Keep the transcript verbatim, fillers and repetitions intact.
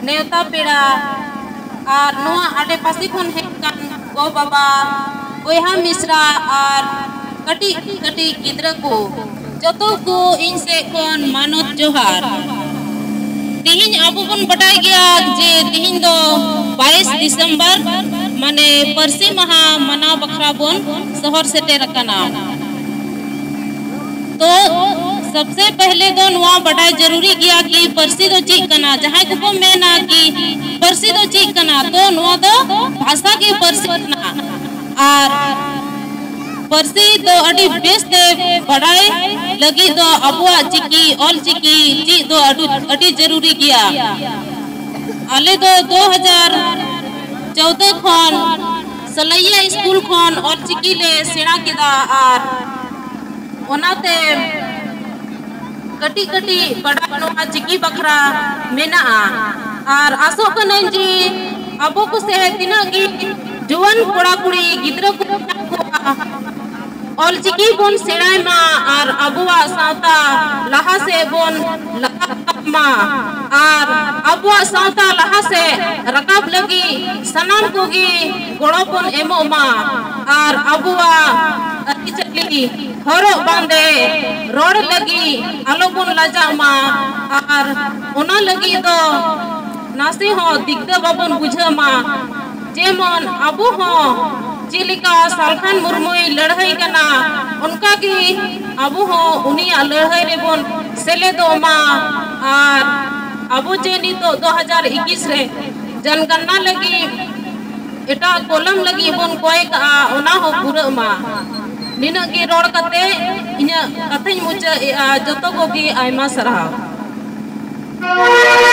नेवता पेड़ा और नुआ आडे पासी खन हेकान गो बाबा बोहा मिश्रा और कटी कटी गिद्रा को जतो को इन से कौन मानत जोहार तिहिन अबो बन बटाई गया जे तिहिन दो बाईस दिसंबर माने परसी महा मना बखरा बन शहर सेटेर कना। तो सबसे पहले तो नुआ बटाई जरूरी गया कि परसी दो चीज कना जहां को मेना कि परसी दो चीज कना तो नुआ दो भाषा के परसी कना और परसी दो अड़ी बेस दे बड़ाई लगी दो अबुआ चिकी ऑल चिकी ची दो अड़ी जरूरी गया आले दो दो हजार चौदह खन सलैया स्कूल खन ऑल चिकी ले सेना किदा और ओनाते कटी कटी बड़ा नुआ चिकी बखरा मेना और आसो कने जी अबो को से तिना की जुवान कोड़ा कुड़ी गिद्रा को ऑल चिकी बोन सेणाय मा और अबुआ सावता लहा से बोन मा और अबुआ सावता लहा से रकाब लगी सनाम कोगी गोड़ो बोन एमो मा और अबुआ अति चली हरो बांधे रोड लगी आलो बोन लजा मा और ओना लगी दो नासी हो दिग्ध बाबन बुझा मा जेमन अबु हो चिलिका सालखान मुर्मुई लड़ाई कना उनका की अबु हो उनिया लड़ाई रे बोन सेले दो मा और अबु जेनी तो दो हजार इक्कीस रे जनगणना लगी एटा कोलम लगी बोन कोई का ओना हो पूरा मा निना की रोड कते इना कथई मुचा जतो को की आयमा सराव।